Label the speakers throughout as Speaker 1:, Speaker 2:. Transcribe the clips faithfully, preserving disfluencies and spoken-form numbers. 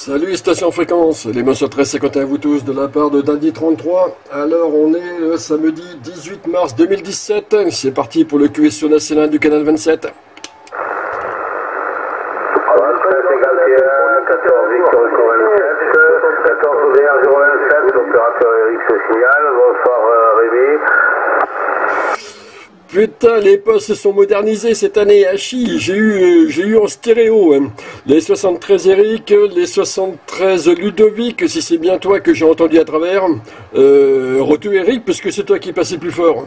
Speaker 1: Salut Station Fréquence, les treize cinquante et un à vous tous de la part de Dandy trente-trois. Alors on est le samedi dix-huit mars deux mille dix-sept, c'est parti pour le Q S O national du canal vingt-sept. Putain, les postes se sont modernisés cette année à Chi. J'ai eu, j'ai eu en stéréo hein. Les soixante-treize Eric, les soixante-treize Ludovic, si c'est bien toi que j'ai entendu à travers. Euh, Retour Eric, parce que c'est toi qui passais plus fort.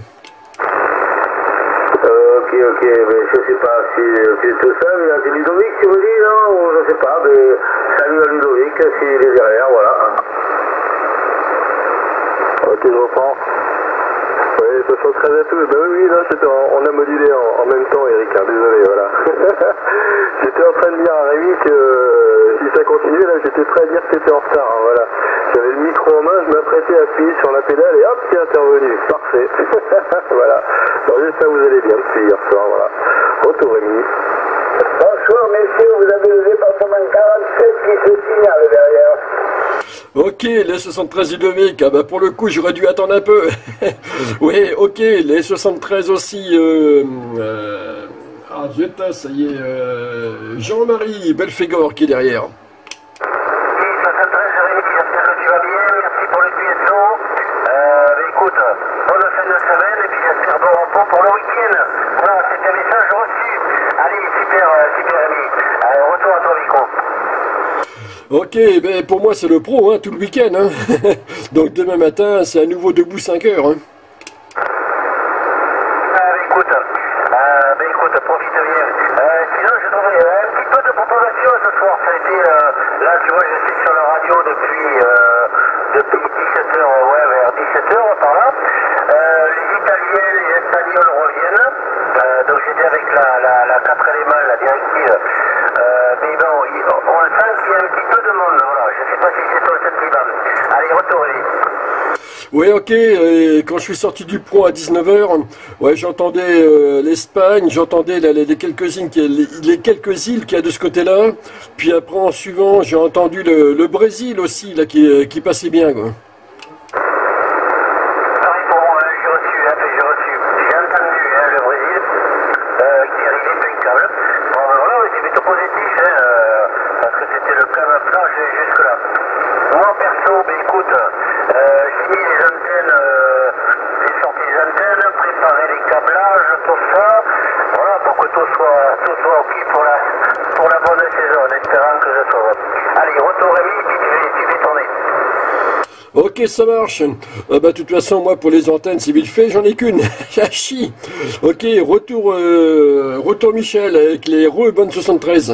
Speaker 2: Euh, ok, ok, mais je sais pas si c'est tout ça, mais c'est Ludovic, tu me dis, non? Ou je sais pas, mais salut à Ludovic, s'il est derrière, voilà. Ok, je reprends. Oui, soixante-treize à tous. Bah oui, oui, là, c'était en, on a modulé en, en même temps, Eric, hein, désolé, voilà. J'étais en train de dire à Rémi que euh, si ça continuait, là, j'étais prêt à dire que t'étais en retard, hein, voilà. J'avais le micro en main, je m'apprêtais à appuyer sur la pédale et hop, c'est intervenu. Parfait. Voilà. Bon, j'espère que vous allez bien depuis hier soir, voilà. Retour, Rémi.
Speaker 3: Bonsoir, messieurs, vous avez le département quarante-sept qui se signale derrière.
Speaker 1: Ok, les soixante-treize Ludovic, ah bah pour le coup j'aurais dû attendre un peu. Oui, ok, les soixante-treize aussi. Euh, euh, ah zut, ça y est, euh, Jean-Marie Belfégor qui est derrière.
Speaker 4: Oui, soixante-treize, Jérémy, j'espère que tu vas bien, merci pour le Q S O. Euh, écoute, bonne fin de semaine et puis j'espère bon repos pour le week-end. Voilà, c'était un message reçu. Allez, super, super Rémi. Allez, retour à ton micro.
Speaker 1: Ok, ben pour moi c'est le pro, hein, tout le week-end. Hein. Donc demain matin c'est à nouveau debout cinq heures. Hein.
Speaker 4: Euh, écoute, euh, ben écoute, profite bien. Euh, sinon, je trouverai un petit peu de propagation ce soir. Ça a été, euh, là, tu vois, je suis sur la radio depuis, euh, depuis dix-sept heures, ouais, vers dix-sept heures par là. Euh, les Italiens, les Espagnols reviennent. Euh, donc j'étais avec la, la, la quatre éléments, la directive. Euh, mais bon, on le sent qu'il y a un petit peu de monde. Voilà, je ne sais pas si c'est toi cette qui va. Allez, retour, Rémi.
Speaker 1: Oui, ok, et quand je suis sorti du pro à dix-neuf heures, ouais, j'entendais euh, l'Espagne, j'entendais les, les, quelques îles, les, les quelques îles qu'il y a de ce côté-là, puis après en suivant, j'ai entendu le, le Brésil aussi, là, qui, qui passait bien, quoi.
Speaker 4: Pareil pour moi, hein, j'ai reçu, hein, j'ai reçu, j'ai entendu hein, le Brésil, euh, qui est arrivé impeccable. Bon, ben voilà, c'est plutôt positif, hein, euh, parce que c'était le plan à plage jusque-là. Moi, perso, ben écoute, euh, j'ai mis les antennes, euh, j'ai sorti les antennes, préparé les câblages, tout ça, voilà, pour que tout soit, tout soit ok pour la, pour la bonne saison, en espérant que je sois. Allez, retour Rémi, puis tu fais, tu fais tourner.
Speaker 1: Ok, ça marche. Ah bah, de toute façon, moi, pour les antennes, c'est vite fait, j'en ai qu'une. Chi. Ok, retour, euh, retour Michel, avec les re bonnes soixante-treize.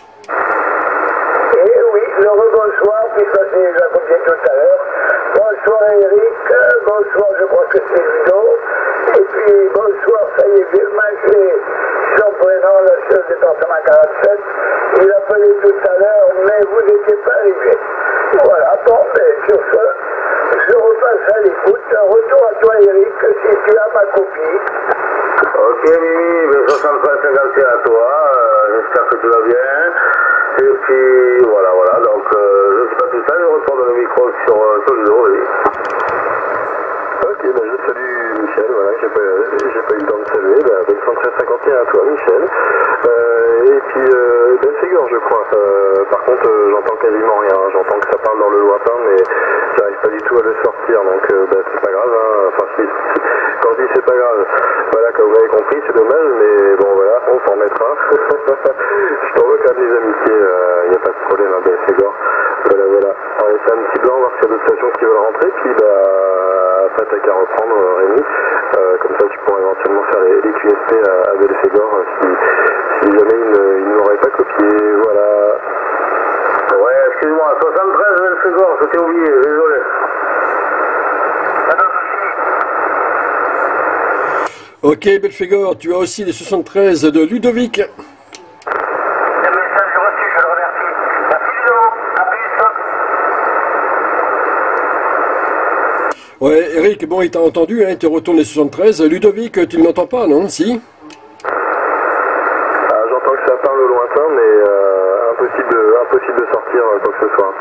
Speaker 3: Et oui, le rebonsoir, puis ça c'est déjà compté tout à l'heure. Bonsoir Eric, bonsoir, je crois que c'est Ludo. Et puis bonsoir, ça y est, Birman, c'est son prénom, le chef du département quarante-sept. Il a appelé tout à l'heure, mais vous n'étiez pas arrivé. Voilà, bon, mais sur ce, je repasse à l'écoute. Retour à toi Eric, si tu as ma copie.
Speaker 2: Ok, Mimi, soixante-treize cinquante et un à toi, euh, j'espère que tu vas bien. Et puis, voilà, voilà, donc, euh, je sais pas tout ça, je retourne le micro sur, euh, sur Ludo, vas-y.
Speaker 5: Ok, bah je salue Michel, voilà, j'ai pas, j'ai pas eu le temps de saluer, bah, soixante-treize cinquante et un à toi Michel. Euh, et puis, euh, ben Ségor je crois, euh, par contre euh, j'entends quasiment rien, hein. J'entends que ça parle dans le lointain, mais j'arrive pas du tout à le sortir, donc euh, bah, c'est pas grave, hein. Enfin si, si, quand je dis c'est pas grave, voilà, comme vous avez compris, c'est dommage, mais bon voilà, on s'en remettra. Je t'envoie quand même les amitiés, il euh, n'y a pas de problème, hein, ben Ségor. Voilà, voilà. On va laisser un petit blanc, voir s'il y a d'autres stations qui veulent rentrer, puis bah, après t'as qu'à reprendre Rémi, euh, comme ça tu pourras éventuellement faire les, les Q S P à, à Belfégor si, si jamais il ne, il ne m'aurait pas copié, voilà.
Speaker 2: Ouais, excuse-moi, soixante-treize Belfégor, je t'ai oublié, désolé.
Speaker 1: Ok, Belfégor, tu as aussi les soixante-treize de Ludovic. Ouais, Eric, bon, il t'a entendu, hein, tu retournes les soixante-treize. Ludovic, tu ne m'entends pas, non? Si?
Speaker 5: Ah, j'entends que ça parle au lointain, mais euh, impossible, impossible de sortir euh, quoi que ce soit.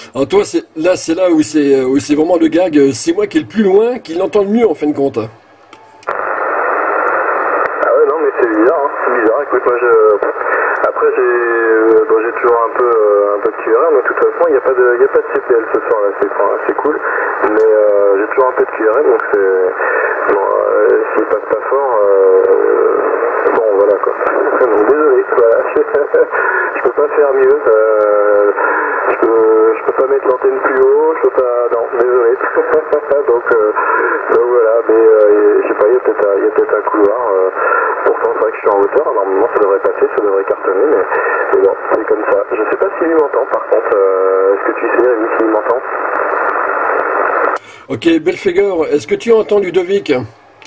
Speaker 1: Alors toi, c'est là, c'est là où c'est où c'est vraiment le gag. C'est moi qui est le plus loin, qui l'entend le mieux en fin de compte.
Speaker 5: Ah ouais, non, mais c'est bizarre, hein, c'est bizarre. Écoute, moi, je... Après, j'ai euh, bon, j'ai toujours un peu, euh, un peu de Q R M, mais de toute façon, il n'y a pas de, il y a pas de C P L ce soir, là, c'est enfin, c'est cool. Mais euh, j'ai toujours un peu de Q R M, donc c'est... Bon, euh, s'il passe pas fort, euh, bon, voilà, quoi. Donc, désolé, voilà. Je peux pas faire mieux. Euh, je peux, je peux pas mettre l'antenne plus haut, je peux pas... Non, désolé. donc, euh, donc, voilà, mais euh, je sais pas, il y a peut-être un, il y a peut-être un couloir. Euh, pourtant, c'est vrai que je suis en hauteur, normalement, ça devrait passer, ça devrait cartonner, mais, mais bon, c'est comme ça. Je sais pas s'il m'entend, par contre. Euh, est-ce que tu sais, Rémi, s'il m'entend?
Speaker 1: Ok, Belphégor, est-ce que tu entends Ludovic?
Speaker 4: Je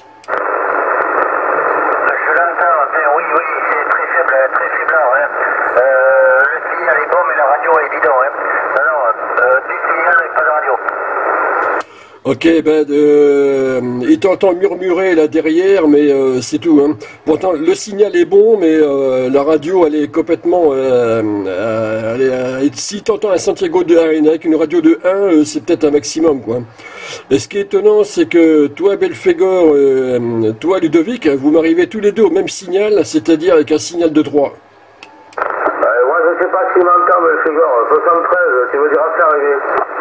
Speaker 4: l'entends, oui, oui, c'est très faible, très faible, hein. Euh, le signal est bon, mais la radio est bidon, hein. Non, non, euh, du signal et pas de radio.
Speaker 1: Ok, ben, euh, il t'entend murmurer là derrière, mais euh, c'est tout. Hein. Pourtant, le signal est bon, mais euh, la radio, elle est complètement... Euh, euh, elle est, euh, si t'entends un Santiago de un avec une radio de un, euh, c'est peut-être un maximum, quoi. Et ce qui est étonnant, c'est que toi, Belphégor, euh, toi, Ludovic, vous m'arrivez tous les deux au même signal, c'est-à-dire avec un signal de trois.
Speaker 3: Euh, moi, je sais pas s'il m'entend, Belphégor. soixante-treize, tu me diras ça, Rémi.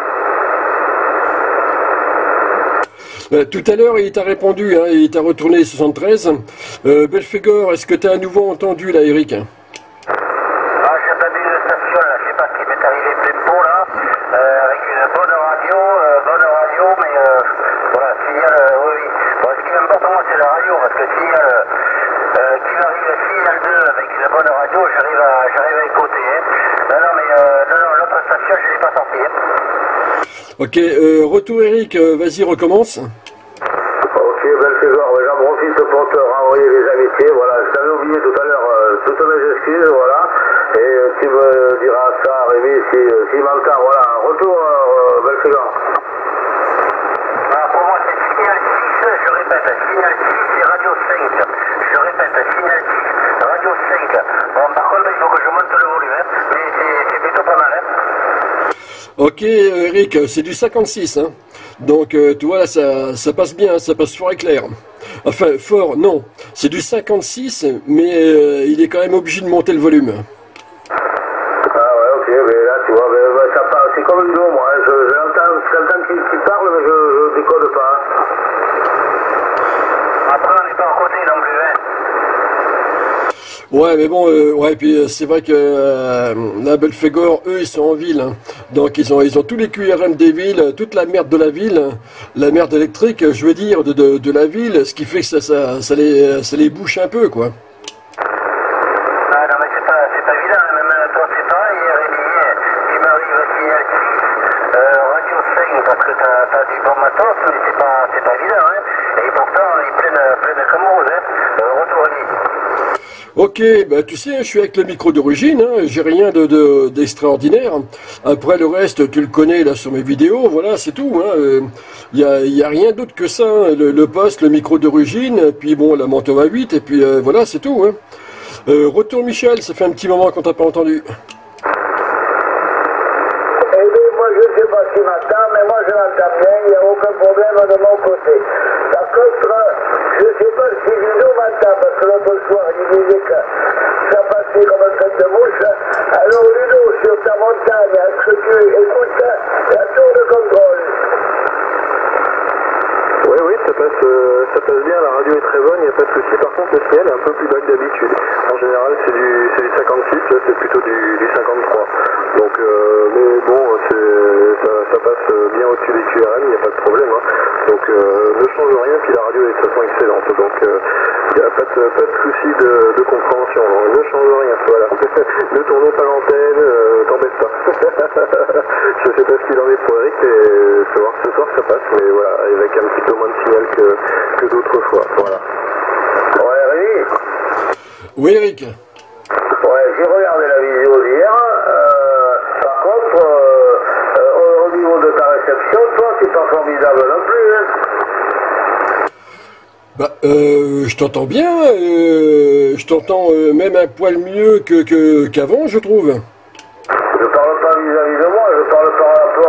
Speaker 1: Euh, tout à l'heure, il t'a répondu, hein, il t'a retourné soixante-treize. Euh, Belphégor, est-ce que tu as à nouveau entendu là, Eric?
Speaker 4: Ah, j'ai pas vu de station, là, je sais pas ce qui m'est arrivé plein pot, là, euh, avec une bonne radio, euh, bonne radio, mais euh, voilà, signal, euh, oui, oui. Bon, ce qui m'importe, moi, c'est la radio, parce que signal, euh, qui m'arrive signal deux avec une bonne radio, j'arrive à, j'arrive à écouter, hein. Non, non, mais, euh, non, non, l'autre station, je l'ai pas sorti, hein.
Speaker 1: Ok, euh, retour Eric, euh, vas-y, recommence.
Speaker 3: Ok, Belphégor, j'en profite pour te renvoyer les amitiés. Voilà, je t'avais oublié tout à l'heure, euh, toutes mes excuses, voilà. Et euh, tu me diras ça, Rémi, si, euh, s'il m'entend. Voilà, retour, euh, Belphégor.
Speaker 4: Alors, pour moi, c'est signal six, je répète, signal six et radio cinq. Je répète, signal six, radio cinq. Bon, par contre, il faut que je monte le volume, hein, mais c'est, c'est plutôt pas mal, hein.
Speaker 1: Ok, euh, Eric, c'est du cinquante-six, hein. Donc, euh, tu vois, là, ça, ça passe bien, ça passe fort et clair. Enfin, fort, non. C'est du cinquante-six, mais euh, il est quand même obligé de monter le volume.
Speaker 3: Ah ouais, ok, mais là, tu vois, mais, mais ça part, c'est comme une eau, moi. Hein, je, je l'entends, j'entends qu'il, qu'il parle, mais je, je décode pas.
Speaker 4: Après, on n'est pas à côté non plus, hein.
Speaker 1: Ouais, mais bon, euh, ouais, puis euh, c'est vrai que euh, la Belphégor, eux, ils sont en ville, hein. Donc ils ont, ils ont tous les Q R M des villes, toute la merde de la ville, la merde électrique, je veux dire, de, de, de la ville, ce qui fait que ça, ça, ça les, ça les bouche un peu, quoi.
Speaker 4: Ah non, mais c'est pas, c'est pas évident, hein. Même toi, c'est pareil, Rémi, tu m'arrives à signal six, euh, radio cinq, parce que t'as, t'as du bon matos, mais c'est pas, c'est pas évident, hein. Et pourtant, il est plein, plein de camerouz, hein. Euh, retour, Rémi.
Speaker 1: Ok, bah tu sais, je suis avec le micro d'origine, hein, j'ai rien de, de, d'extraordinaire. Après le reste, tu le connais là sur mes vidéos, voilà, c'est tout. Il hein. n'y a, y a rien d'autre que ça, hein. le, le poste, le micro d'origine, puis bon, la moto à huit, et puis euh, voilà, c'est tout. Hein. Euh, retour Michel, ça fait un petit moment qu'on t'a pas entendu.
Speaker 3: Eh bien, moi, je ne sais pas s'il m'entend, mais moi, je l'entends bien, il n'y a aucun problème de mon côté. Par contre, je ne sais pas si Ludo m'entend, parce que l'autre soir, il disait que ça passait comme un tête de mouche. Alors, Ludo, sur ta montagne, est-ce que tu écoutes la tour de contrôle?
Speaker 5: Oui, oui, ça passe, euh, ça passe bien, la radio est très bonne, il n'y a pas de souci. Par contre, le ciel est un peu plus bas que d'habitude. En général, c'est du, c'est du cinquante-six, là, c'est plutôt du, du cinquante-trois. Donc, euh, mais bon, c'est, ça, ça passe bien au-dessus des Q R M, il n'y a pas de problème. Hein. Donc, euh, ne change rien, puis la radio est de toute façon excellente. Donc, il euh, n'y a pas de, pas de souci de, de compréhension. Alors, ne change rien, voilà. Ne tourne pas l'antenne, euh, t'embête pas. Je sais pas ce qu'il en est pour Eric, mais tu vois, ce soir ça passe, mais voilà, avec un petit peu moins de signal que, que d'autres fois, voilà.
Speaker 3: Ouais, Rémi?
Speaker 1: Oui, Eric.
Speaker 3: Ouais, j'ai regardé la vidéo d'hier. Euh, par contre, euh, euh, au, au niveau de ta réception, toi, c'est pas formidable non plus, hein?
Speaker 1: Bah, euh, je t'entends bien, euh, je t'entends euh, même un poil mieux que, que, qu'avant, je trouve.
Speaker 3: Je parle pas vis-à-vis de moi, je parle par rapport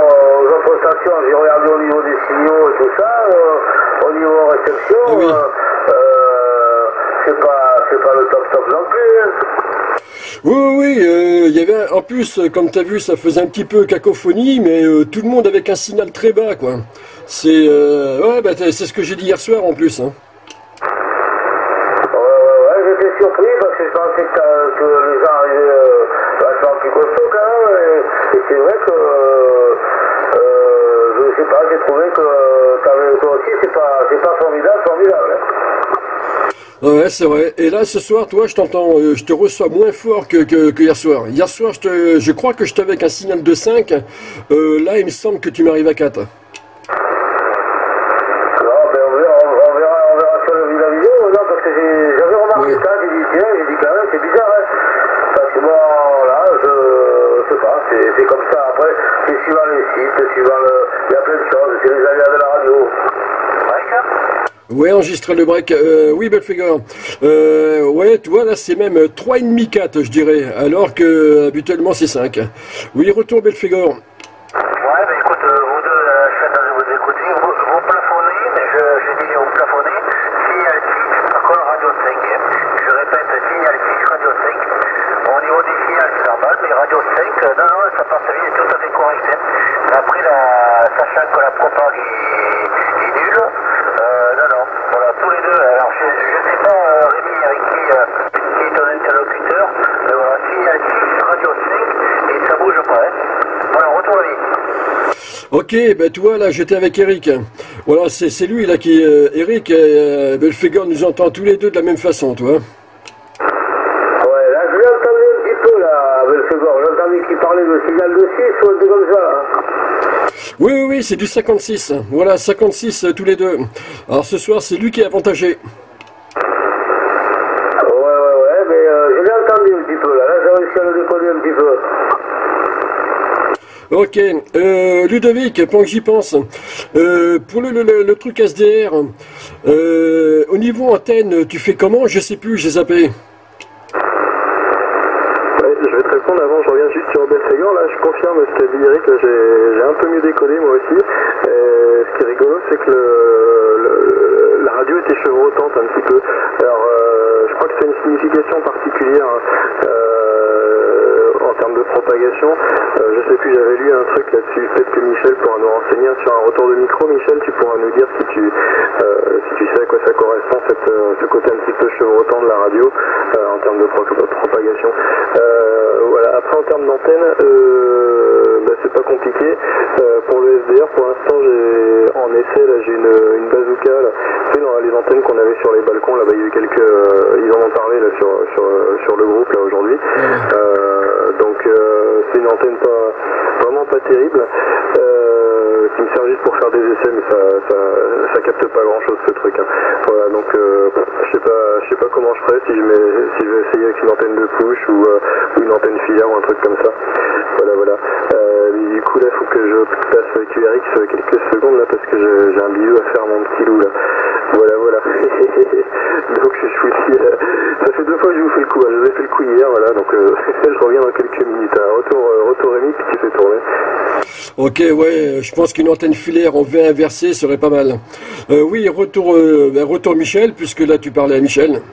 Speaker 1: Oui, oui, oui, euh, il y avait, en plus, euh, comme tu as vu, ça faisait un petit peu cacophonie, mais euh, tout le monde avec un signal très bas, quoi. C'est, euh, ouais, bah, c'est ce que j'ai dit hier soir, en plus, hein.
Speaker 3: Ouais, ouais, ouais, j'étais surpris parce que je pensais que, t'as- que les gens arrivaient euh, vachement plus costauds quand même, et, et c'est vrai que, euh, euh, je sais pas, j'ai trouvé que t'avais, toi aussi, c'est pas, c'est pas formidable, formidable. Hein.
Speaker 1: Ouais, c'est vrai. Et là, ce soir, toi, je t'entends, euh, je te reçois moins fort que, que, que hier soir. Hier soir, je, te, je crois que j'étais avec un signal de cinq. Euh, là, il me semble que tu m'arrives à quatre.
Speaker 3: Non, ben on verra, on verra, on verra sur le- la vidéo, non, parce que j'ai- j'avais remarqué
Speaker 1: Ouais.
Speaker 3: ça, j'ai dit, tiens, j'ai dit quand même, c'est bizarre, hein. Parce que bon, là, je, je sais pas, c'est c'est comme ça, après, c'est suivant les sites, suivant le, il y a plein de choses, c'est les aléas de la radio.
Speaker 1: Ouais, enregistrer le break. Euh, oui, Belfegor. Euh, ouais, tu vois, là, c'est même trois virgule cinq quatre, je dirais, alors que euh, habituellement, c'est cinq. Oui, retour, Belfegor.
Speaker 4: Ouais, mais écoute, euh, vous deux, euh, je suis de vous écouter, vous, vous plafonnez, mais je, je dis vous plafonnez, signal six, par contre radio cinq, hein. Je répète, signal six, radio cinq. Au niveau du signal, c'est normal, mais radio cinq, euh, non, non, ça passe bien, c'est tout à fait correct, hein. Mais après, la, sachant que la propague est, est nulle, euh, non, non, voilà, tous les deux, alors je, je sais pas, euh, Rémi, avec qui, euh, qui est ton interlocuteur, mais voilà, signal six, radio cinq, et ça bouge pas, hein. Voilà, retour à vie.
Speaker 1: Ok, ben tu vois, là, j'étais avec Eric. Voilà, c'est c'est lui, là, qui... Euh, Eric, euh, Belfegor nous entend tous les deux de la même façon, toi.
Speaker 3: Ouais, là, je l'ai entendu un petit peu, là, avec ce gars, j'ai entendu qu'il parlait de signal de six ou un truc comme ça, hein.
Speaker 1: Oui, oui, oui, c'est du cinquante-six. Voilà, cinquante-six euh, tous les deux. Alors, ce soir, c'est lui qui est avantagé.
Speaker 3: Ouais, ouais, ouais, mais euh, je l'ai entendu un petit peu, là, là, j'ai réussi à le décoder un petit peu.
Speaker 1: Ok, euh, Ludovic, pendant que j'y pense, euh, pour le, le, le truc S D R, euh, au niveau antenne, tu fais comment? Je sais plus, j'ai zappé.
Speaker 5: Ouais, je vais te répondre avant, je reviens juste sur Belfegor, là je confirme ce qu'a dit Eric, là j'ai j'ai un peu mieux décollé moi aussi. Et ce qui est rigolo c'est que le, le- la radio était chevrotante un petit peu. Alors euh, je crois que c'est une signification particulière hein, euh, en termes de propagation. Euh, je sais plus, j'avais lu un truc là-dessus, peut-être que Michel pourra nous renseigner sur un retour de micro. Michel, tu pourras nous dire si tu, euh, si tu sais à quoi ça correspond, cette, euh, ce côté un petit peu chevrotant de la radio euh, en termes de pro- propagation. Euh, voilà. Après en termes d'antenne, euh, bah, c'est pas compliqué. Euh, pour le S D R, pour l'instant j'ai en essai là j'ai une, une bazooka là. Tu sais, dans les antennes qu'on avait sur les balcons là, bah, il y a eu quelques, euh, ils en ont parlé là sur sur, sur le groupe là aujourd'hui. Euh, donc euh, c'est une antenne pas vraiment pas terrible. Euh, qui me sert juste pour faire des essais, mais ça ça, ça capte pas grand chose ce truc. Hein. Voilà, donc euh, je sais pas je sais pas comment je ferais si je mets si je vais essayer avec une antenne de push ou, euh, ou une antenne filaire ou un truc comme ça. Voilà voilà. Euh, du coup là faut que je passe avec U R X quelques secondes là parce que je- j'ai un bisou à faire à mon petit loup là. Voilà voilà. Donc je suis euh, ça fait deux fois que je vous fais le coup. Hein. Je vous ai fait le coup hier voilà donc euh, je reviens dans quelques minutes. Hein. Retour euh, retour Rémi puis tu fais tourner.
Speaker 1: Ok, ouais, je pense qu'une antenne filaire en V inversé serait pas mal. Euh, oui, retour, euh, ben, retour Michel, puisque là tu parlais à Michel.
Speaker 3: Et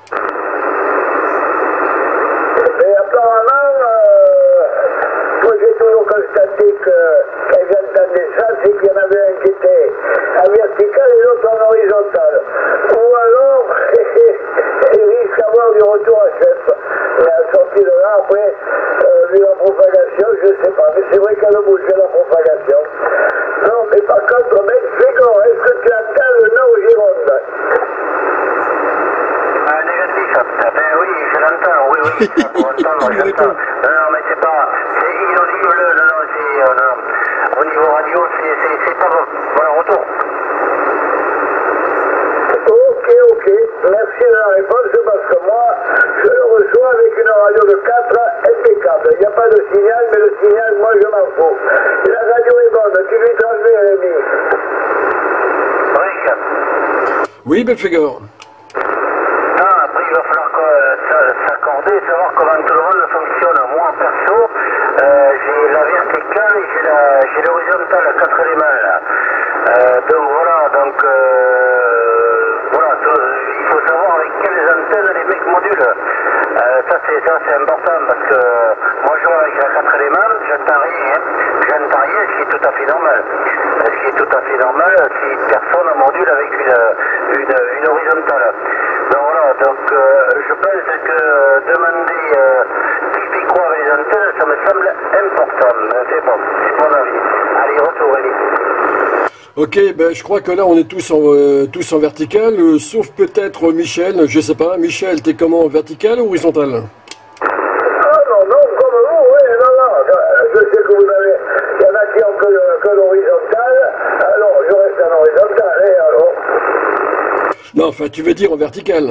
Speaker 3: apparemment, euh, moi j'ai toujours constaté que quand j'entendais ça, c'est qu'il y en avait un qui était en vertical et l'autre en horizontal. Ou alors, il risque d'avoir du retour à chef. Mais à sortir de là, après, euh, vu la propagation, je sais pas. Mais c'est vrai qu'elle a bougé la propagation. Non, mais par contre, mec, Fégor, est-ce que tu entends le nom Gironde?
Speaker 4: Ah, négatif. Ah, ben oui, je l'entends, oui, oui, ça, pour entendre,
Speaker 1: Il lui
Speaker 4: j'entends.
Speaker 1: répond.
Speaker 4: Non, non, mais c'est pas, c'est inaudible, non, non, c'est, euh, non. Au niveau radio, c'est, c'est, c'est pas bon. Voilà, retour.
Speaker 3: Ok, ok. Merci de la réponse parce que moi, je le reçois avec une radio de quatre impeccable. Il n'y a pas de signal, mais le signal, moi, je m'en fous. La radio est bonne. Tu lui transmets, Rémi.
Speaker 4: Rick.
Speaker 1: Oui, Belfegor.
Speaker 4: Ah, après, il va falloir que, euh, s'a- s'accorder, savoir comment tout le monde fonctionne. Moi, perso, euh, j'ai la verticale et j'ai la, j'ai l'horizontale, quatre éléments, là. Euh, donc voilà, donc, euh, voilà, tout- il faut savoir avec quelles antennes les mecs modulent. Euh, ça, c'est, ça, c'est important tout à fait normal. Ce qui est tout à fait normal si personne en module avec une, une, une horizontale. Donc voilà, donc euh, je pense que demander euh, qui fait quoi avec les antennes, ça me semble important. C'est bon, c'est mon avis. Allez, retour, allez.
Speaker 1: Ok, ben je crois que là on est tous en, euh, tous en vertical, euh, sauf peut-être Michel, je sais pas. Michel, t'es comment, vertical ou horizontal?
Speaker 3: Ah non, non, comme vous, oui, non, non. Je sais que vous avez. Il y en a qui ont que, que l'horizontal, alors je reste en horizontal, et alors.
Speaker 1: Non, enfin tu veux dire en vertical.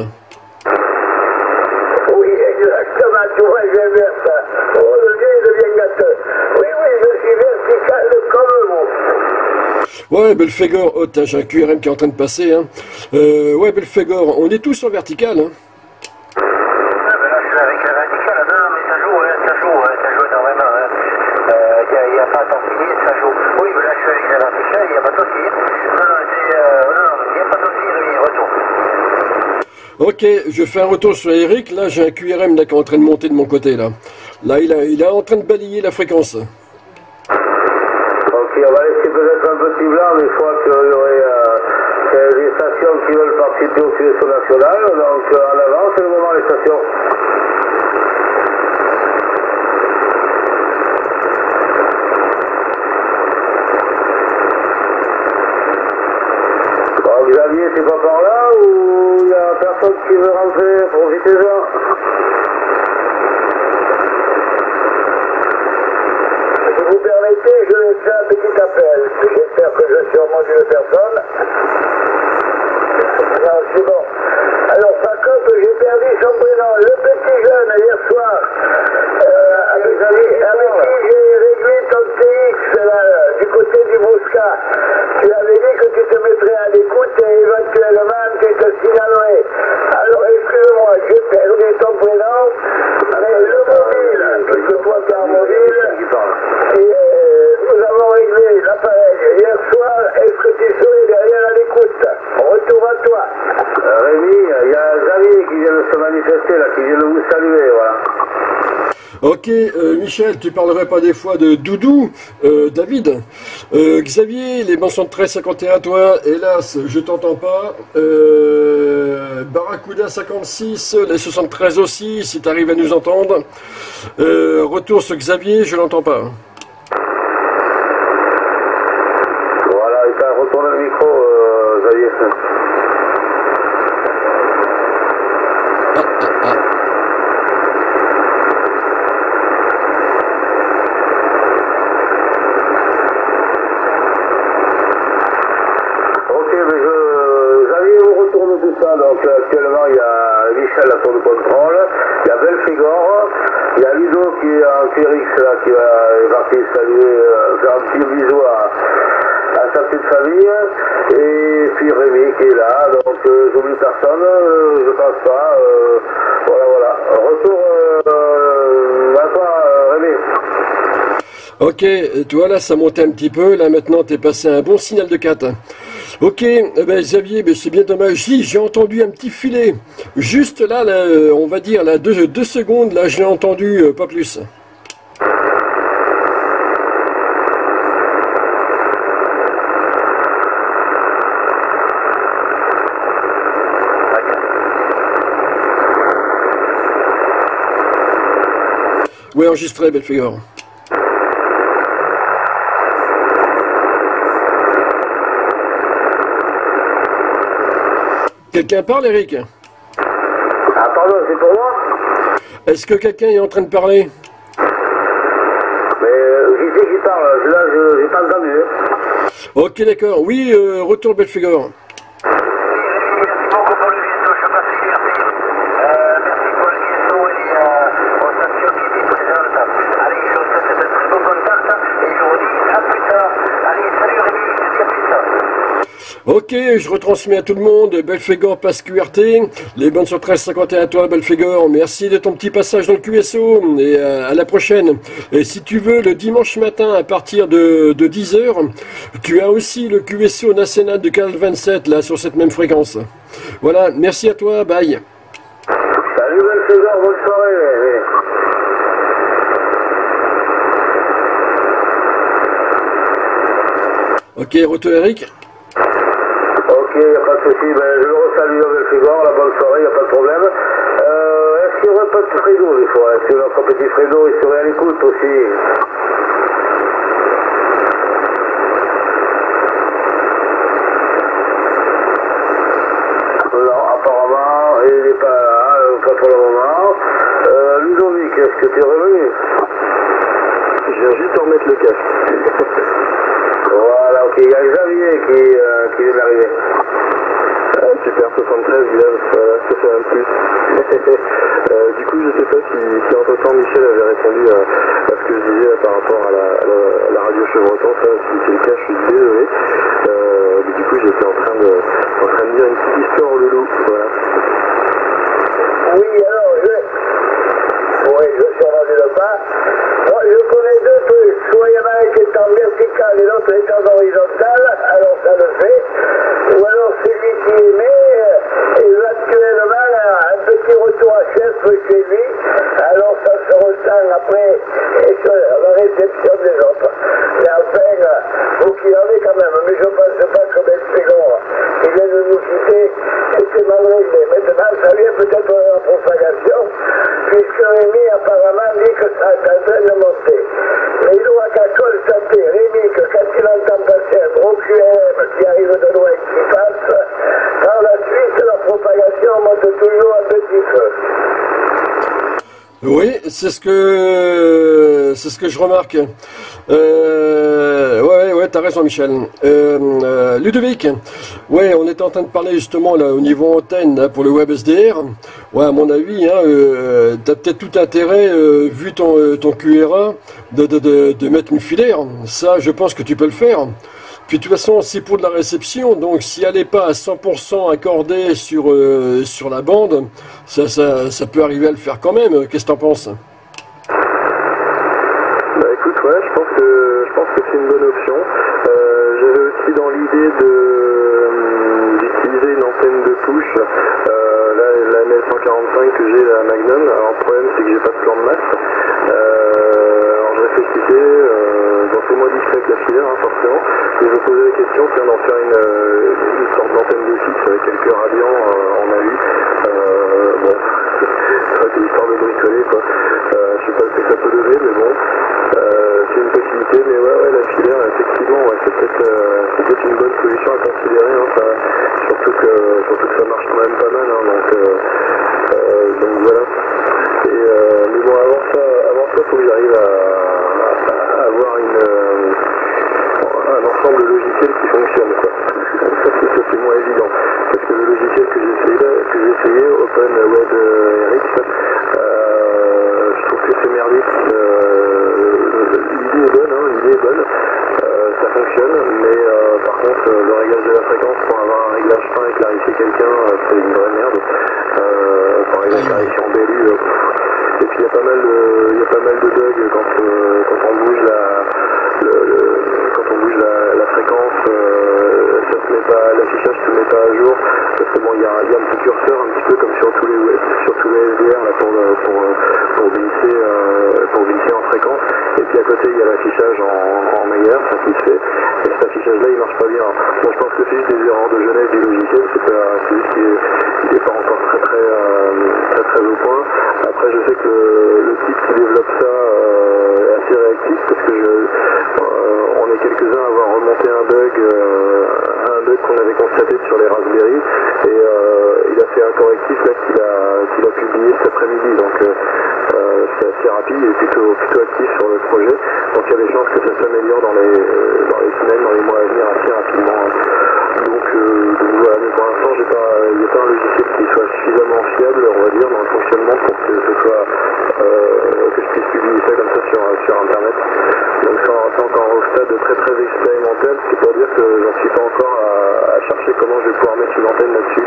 Speaker 3: Oui, exactement, tu vois, j'aime bien ça. Oh, le vieux, il devient gâteux. Oui, oui, je suis vertical comme vous.
Speaker 1: Ouais, Belphégor, oh, j'ai un Q R M qui est en train de passer. Hein. Euh, ouais, Belphégor, on est tous en vertical. Hein.
Speaker 4: Ah, ben là, je suis avec la verticale. Non, non, mais ça joue, hein, ça joue, hein, ça joue énormément. Il hein. n'y euh, a, a pas à tortiller, ça joue. Oui, mais là, je suis avec la verticale, il n'y a pas de souci. Non, non, c'est, euh, non, il n'y a pas de souci, Rémi, retour.
Speaker 1: Ok, je fais un retour sur Eric. Là, j'ai un Q R M là, qui est en train de monter de mon côté. Là, là il, a, il est en train de balayer la fréquence.
Speaker 2: Ok, on va laisser peut-être un petit blanc, mais je crois qu'il y aurait euh, des stations qui veulent participer au Q S O national. Donc euh, en avant, c'est le moment les stations. Bon, Xavier, c'est pas par là ou il y a personne qui veut rentrer? Profitez-en.
Speaker 3: Si vous permettez, je vais faire un petit appel. J'espère que je suis en module personne. Non, c'est bon. Alors, par contre, j'ai perdu son prénom. Le petit jeune, hier soir, euh, avec, avec qui j'ai réglé ton T X là, du côté du Mosca. Tu avais dit que tu te mettrais à l'écoute et éventuellement tu te signalerais. Alors, excuse-moi, j'ai perdu ton prénom, mais le mobile, puisque toi tu es en mobile, et euh, nous avons réglé l'appareil hier soir. Est-ce que tu serais derrière à l'écoute? Retour à toi.
Speaker 2: Euh, Rémi, il y a Xavier qui vient de se manifester là, qui vient de vous saluer, voilà.
Speaker 1: Ok, euh, Michel, tu parlerais pas des fois de Doudou, euh, David, euh, Xavier, les mentions de treize cinquante et un, toi, hélas, je t'entends pas, euh, Barracuda cinquante-six, les soixante-treize aussi, si tu arrives à nous entendre, euh, retour sur Xavier, je l'entends pas.
Speaker 2: Voilà, il t'a retourné le micro, euh, Xavier. Donc actuellement il y a Michel à tour de contrôle, il y a Belphégor, il y a Ludo qui est en Q R X là, qui va, est parti saluer, euh, faire un petit bisou à, à sa petite famille, et puis Rémi qui est là, donc euh, j'oublie personne, euh, je pense pas, euh, voilà voilà. Retour euh, à toi euh, Rémi.
Speaker 1: Ok, tu vois là ça montait un petit peu, là maintenant t'es passé à un bon signal de quatre. Ok, eh ben, Xavier, ben, c'est bien dommage. Si, j'ai entendu un petit filet. Juste là, là on va dire, là, deux, deux secondes, là, je l'ai entendu, euh, pas plus. Oui, enregistré, Belphégor. Quelqu'un parle, Eric?
Speaker 2: Ah pardon, c'est pour moi?
Speaker 1: Est-ce que quelqu'un est en train de parler?
Speaker 2: Mais euh, qui c'est qui parle? Là, je n'ai pas entendu.
Speaker 1: Ok, d'accord. Oui, euh, retour Belphégor. Ok, je retransmets à tout le monde, Belphégor passe Q R T, les bonnes sur treize cinquante et un à toi Belphégor, merci de ton petit passage dans le Q S O, et à, à la prochaine. Et si tu veux, le dimanche matin à partir de, de dix heures, tu as aussi le Q S O national de Canal vingt-sept, là, sur cette même fréquence. Voilà, merci à toi, bye.
Speaker 2: Salut Belphégor, bonne soirée.
Speaker 1: Ok, retour Eric.
Speaker 3: Ok, il n'y a pas de souci. Ben, je le resalue avec Frigor, la bonne soirée, il n'y a pas de problème. Euh, Est-ce qu'il y aurait pas de Fredo des fois? Est-ce que notre petit Fredo, il serait à l'écoute aussi? Non, apparemment, il n'est pas là, euh, pas pour le moment. Euh, Ludovic, est-ce que tu es revenu?
Speaker 5: Je viens juste de remettre le casque.
Speaker 3: Voilà, ok, il y a Xavier qui, euh, qui vient d'arriver.
Speaker 5: Ah, super, soixante-treize, Guyane, voilà, ça fait un plus. euh, du coup, je sais pas si, si entre-temps Michel avait répondu à, à ce que je disais par rapport à la, à la, à la radio Chevreton. Ça, si c'est le cas, je suis désolé. Euh, mais du coup, j'étais en train de, en train de dire une petite histoire au loulou, voilà.
Speaker 3: Oui, alors, je... Oui, je suis rendu le pas. Moi, je connais deux trucs. Soit il y en a un qui est en vertical et l'autre est en horizontal, alors ça le fait. Ou alors celui qui émet, éventuellement, a un petit retour à chef chez lui, alors ça se ressent après et sur la réception des autres. Mais enfin, faut qu'il en ait quand même. Mais je ne pense pas que Ben Spégor, il vient de nous quitter, et c'est mal réglé. Maintenant, ça vient peut-être de la propagation, puisque Rémi apparemment dit que ça est en train de monter. Mais il doit qu'à constater, Rémi, que quand il entend passer un gros Q M qui arrive de loin et qui passe, par la suite, la propagation monte toujours un petit peu.
Speaker 1: Oui, c'est ce que c'est ce que je remarque. Euh, ouais, ouais, t'as raison, Michel. Euh, euh, Ludovic, ouais, on était en train de parler justement là au niveau antenne là, pour le web S D R. Ouais, à mon avis, hein, euh, t'as peut-être tout intérêt, euh, vu ton euh, ton Q R A, de, de de de mettre une filaire. Ça, je pense que tu peux le faire. Puis de toute façon, c'est pour de la réception, donc si elle n'est pas à cent pour cent accordée sur, euh, sur la bande, ça, ça, ça peut arriver à le faire quand même. Qu'est-ce que t'en penses?
Speaker 5: Bah écoute, ouais, je pense que je pense que c'est une bonne option. Euh, J'avais aussi dans l'idée de euh, d'utiliser une antenne de push. Euh, là, la M L cent quarante-cinq que j'ai, la Magnum. Alors le problème, c'est que j'ai pas de plan de masse. Euh, alors je réfléchissais. Euh, bon, c'est moins discret que la filaire, hein, forcément. Et je me posais la question, tiens, d'en faire une, euh, une sorte d'antenne de fixe avec quelques radians euh, en alu. Euh, bon, c'est l'histoire de bricoler, quoi. Euh, je sais pas ce que ça peut donner, mais bon, euh, c'est une possibilité. Mais ouais, ouais, la filaire, effectivement, ouais, c'est peut-être euh, c'est peut-être une bonne solution à considérer. Hein, ça, surtout, que, surtout que ça marche quand même pas mal. Hein, donc, euh, euh, donc voilà. Et, euh, mais bon, avant ça, avant ça, faut que j'arrive à, à avoir une, euh, un ensemble de logiciels qui fonctionne, quoi. Ça, c'est moins évident. Parce que le logiciel que j'ai essayé, que j'ai essayé, Open Web R X, euh, je trouve que c'est merdique. Euh, l'idée est bonne, hein, l'idée est bonne. Euh, ça fonctionne, mais euh, par contre, le réglage de la fréquence pour avoir un réglage fin et clarifier quelqu'un, c'est une vraie merde. Euh, pour régler la clarifier en Bellu. Euh, et puis il y a pas mal de, il y a pas mal de bugs quand, euh, quand on bouge la, le, le, quand on bouge la, la fréquence, euh, ça se met pas, l'affichage se met pas à jour. Parce que bon, il y a, il y a un petit curseur un petit peu comme sur tous les web, sur tous les S D R là pour pour pour glisser euh, pour glisser en fréquence. Et puis à côté il y a l'affichage en, en mégahertz, ça qui se fait. Et cet affichage là il marche pas bien. Bon, je pense que c'est juste des erreurs de jeunesse du logiciel, c'est pas, c'est juste qu'il est, il est pas encore très très euh, très très au point. Après je sais que le, le type qui développe ça euh, est assez réactif parce que je, euh, on est quelques-uns à avoir remonté un bug, euh, un bug qu'on avait constaté sur les Raspberry et euh, il a fait un correctif là qu'il a, qu'il a publié cet après-midi. Donc euh, euh, c'est assez rapide, il est plutôt, plutôt actif sur le projet. Donc il y a des chances que ça s'améliore dans les, dans les semaines, dans les mois à venir assez rapidement. Donc, euh, donc voilà, mais pour l'instant j'ai pas, il n'y a pas un logiciel qui soit suffisamment fiable, on va dire, dans le fonctionnement pour que ce soit euh, que je puisse publier ça comme ça sur, sur internet. Donc c'est encore au stade très très expérimental, ce qui pour dire que j'en suis pas encore à, à chercher comment je vais pouvoir mettre une antenne là-dessus.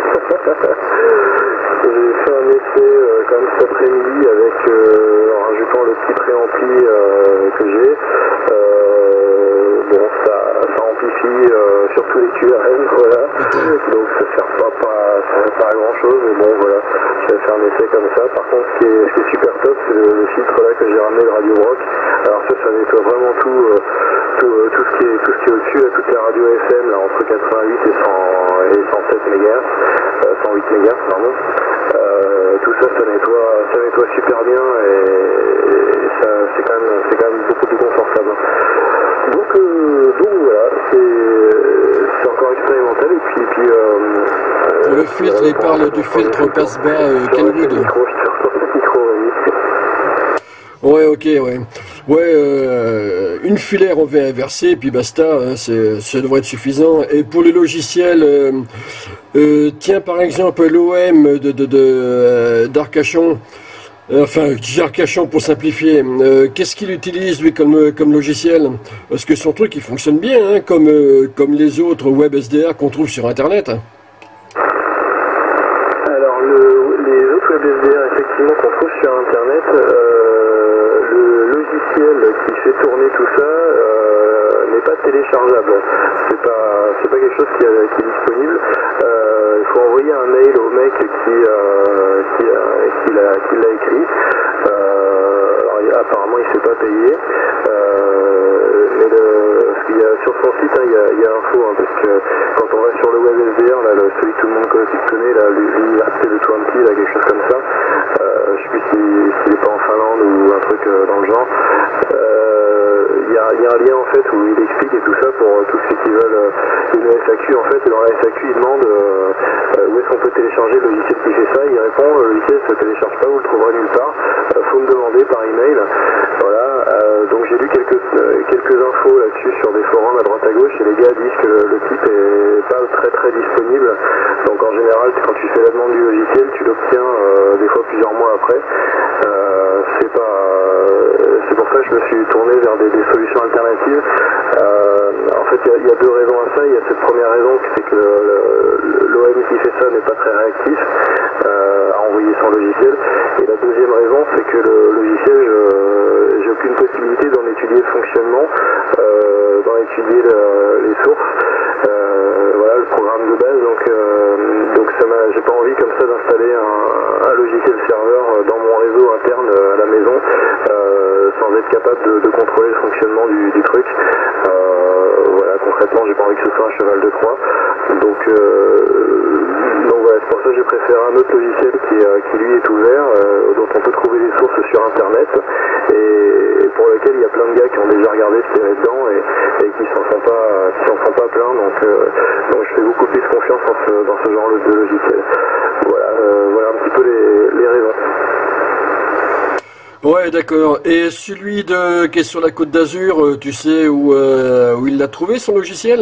Speaker 5: J'ai fait un essai euh, quand même cet après-midi avec euh, en rajoutant le petit préampli euh, que j'ai. Euh, bon, ça, ça amplifie euh, sur tous les Q R M, voilà. Donc ça sert pas, pas, ça sert pas à grand chose, mais bon voilà. J'avais fait un essai comme ça. Par contre, ce qui est, ce qui est super top, c'est le, le filtre là que j'ai ramené de Radio Rock. Alors ça, ça nettoie vraiment tout, euh, tout, euh, tout ce qui est, tout ce qui est au-dessus, là, toutes les radios F M, là, entre quatre-vingt-huit et, cent, et cent sept mégahertz, euh, cent huit mégahertz, pardon. Euh, tout ça, ça nettoie, ça nettoie super bien et, et ça, c'est quand même, c'est quand même beaucoup plus confortable. Donc, euh, donc voilà, c'est encore expérimental et puis, puis euh,
Speaker 1: pour le filtre, euh, il parle du filtre passe-bas euh, Kenwood. Ouais, ok, ouais. Ouais, euh, une filaire en V inversé, et puis basta, hein, ça devrait être suffisant. Et pour le logiciel, euh, euh, tiens par exemple l'O M de, de, de, d'Arcachon, enfin, Arcachon pour simplifier, euh, qu'est-ce qu'il utilise lui comme, comme logiciel? Parce que son truc il fonctionne bien, hein, comme, euh, comme les autres web S D R qu'on trouve sur internet.
Speaker 5: Alors, le, les autres web S D R effectivement qu'on trouve sur internet, euh, le logiciel qui fait tourner tout ça euh, n'est pas téléchargeable. C'est pas, c'est pas quelque chose qui, a, qui est disponible. Euh, il faut envoyer un mail au mec qui, euh, qui, a, qui, l'a, qui l'a écrit. Euh, alors, il, apparemment, il ne s'est pas payé. Euh, mais le, parce qu'il y a, sur son site, hein, il, y a, il y a info, hein, parce que quand on va sur le web S D R, là, le, celui que tout le monde connaît, là, l'université de Twente, là, quelque chose comme ça, euh, je ne sais plus s'il n'est pas en Finlande ou un truc euh, dans le genre. Il euh, y, y a un lien en fait où il explique et tout ça pour euh, tous ceux qui veulent euh, une S A Q en fait, et dans la S A Q il demande euh, euh, où est-ce qu'on peut télécharger le logiciel qui fait ça, il répond le logiciel ne se télécharge pas, vous le trouverez nulle part, euh, faut me demander par email. Voilà, euh, donc j'ai lu quelques, euh, quelques infos là-dessus sur des forums à droite à gauche et les gars disent que le, le type est pas très très disponible, donc en général quand tu fais la demande du logiciel tu l'obtiens euh, des fois plusieurs mois après. Euh, c'est pas euh, c'est pour ça que je me suis tourné vers des, des solutions alternatives. Euh, en fait il y, y a deux raisons à ça. Il y a cette première raison, c'est que l'O M qui fait ça n'est pas très réactif euh, à envoyer son logiciel, et la deuxième raison c'est que le logiciel je, j'ai aucune possibilité d'en étudier le fonctionnement, euh, d'en étudier le, les sources, euh, voilà le programme de base, donc, euh, donc ça m'a, j'ai pas envie comme ça d'installer un, un logiciel serveur dans mon réseau interne à la maison euh, sans être capable de, de contrôler le fonctionnement du, du truc. Euh, voilà, concrètement j'ai pas envie que ce soit un cheval de Troie, donc, euh, donc voilà, c'est pour ça que j'ai préféré un autre logiciel qui, euh, qui lui est ouvert, euh, dont on peut trouver les sources sur internet et, et pour lequel il y a plein de gars qui ont déjà regardé ce qu'il y avait dedans et, et qui s'en sont pas qui s'en sont pas pleins, donc, euh, donc je fais beaucoup plus confiance dans ce, dans ce genre de logiciel. Voilà, euh, voilà un petit peu les, les raisons.
Speaker 1: Ouais, d'accord. Et celui de qui est sur la Côte d'Azur, tu sais où, euh, où il l'a trouvé son logiciel?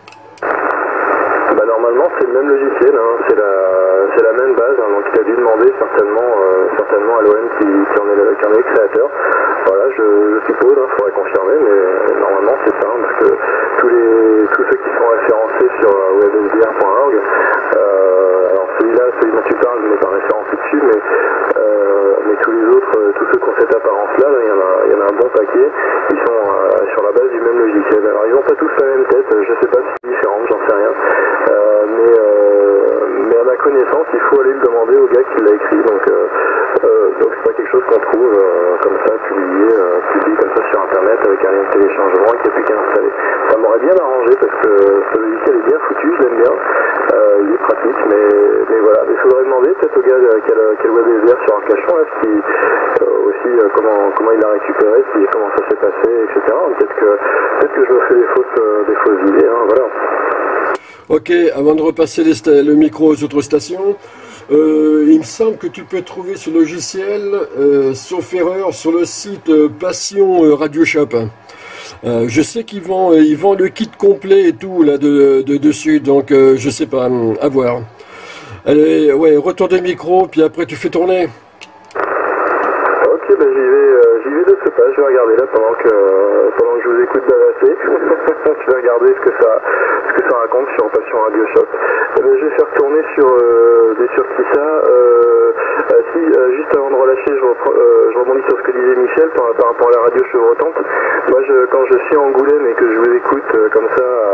Speaker 5: Bah normalement c'est le même logiciel, hein. c'est la c'est la même base, hein. Donc il a dû demander certainement euh, certainement à l'O M qui, qui en est le, qui en est le créateur. Voilà, je, je suppose, il hein, faudrait confirmer, mais normalement c'est ça, hein, parce que tous les tous ceux qui sont référencés sur web S D R point org, euh, alors celui-là, celui dont tu parles n'est pas référencé dessus, mais euh, mais tous les autres, tous ceux qui ont cette apparence-là, là, il y en a il y en a un bon paquet, ils sont euh, sur la base du même logiciel. Alors ils n'ont pas tous la même tête, je sais pas si c'est différent, j'en sais rien. Euh, mais, euh, mais à ma connaissance, il faut aller le demander au gars qui l'a écrit. Donc, euh, euh, donc c'est pas quelque chose qu'on trouve euh, comme ça, publié, euh, publié comme ça sur internet avec un lien de téléchargement et qu'il n'y a plus qu'à installer. Ça m'aurait bien arrangé parce que ce logiciel est bien foutu, je l'aime bien, euh, il est pratique, mais, mais voilà. Il faudrait demander peut-être au gars quel, quel web S D R sur Arcachon, est-ce qu'il, euh, aussi euh, comment, comment il l'a récupéré, si, comment ça s'est passé, et cetera. Peut-être que, peut-être que je me fais des fausses, euh, des fausses idées, hein, voilà.
Speaker 1: Ok, avant de repasser les le micro aux autres stations, euh, il me semble que tu peux trouver ce logiciel, euh, sauf erreur, sur le site euh, Passion euh, Radio Shop. Euh, je sais qu'ils vendent, ils vendent le kit complet et tout là de, de dessus, donc euh, je sais pas, à voir. Allez, ouais, retourne de micro, puis après tu fais tourner.
Speaker 5: Ok, bah j'y vais, euh, j'y vais de ce pas, je vais regarder là pendant que, euh, pendant que je vous écoute bavasser. Je vais regarder ce que ça, ce que ça raconte sur Passion Radio Shop. Eh ben, je vais faire tourner sur, euh, des sur qui ça. Euh, euh, si, euh, juste avant de relâcher, je, reprends, euh, je rebondis sur ce que disait Michel par, par rapport à la radio chevrotante. Moi, je, quand je suis à Angoulême et que je vous écoute euh, comme ça à, à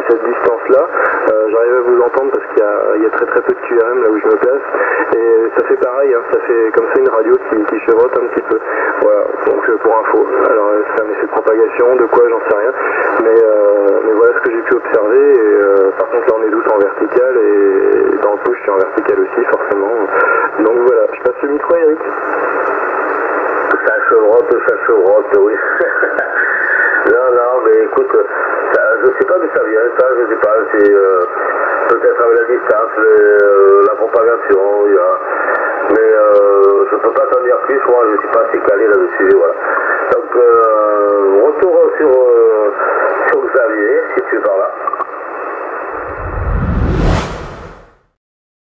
Speaker 5: cette distance-là, euh, j'arrive à vous entendre parce qu'il y, y a très très peu de Q R M là où je me place, et ça fait pareil, hein, ça fait comme ça une radio qui, qui chevrotte un petit peu. Voilà, donc euh, pour info. Alors euh, c'est un effet de propagation, de quoi j'en sais rien, mais, euh, mais voilà ce que j'ai pu observer, et euh, par contre là on est tous en vertical, et dans le push je suis en vertical aussi forcément. Donc voilà, je passe le micro à Eric.
Speaker 3: Ça chevrotte, ça chevrotte, oui. Non, non, mais écoute, ça, je sais pas d'où ça vient, ça, je sais pas, c'est euh, peut-être avec la distance, les, euh, la propagation, il y a, mais euh, je peux pas t'en dire plus, moi, je suis pas assez calé là-dessus, voilà. Donc, euh, retour sur, euh, sur Xavier, si tu es par là.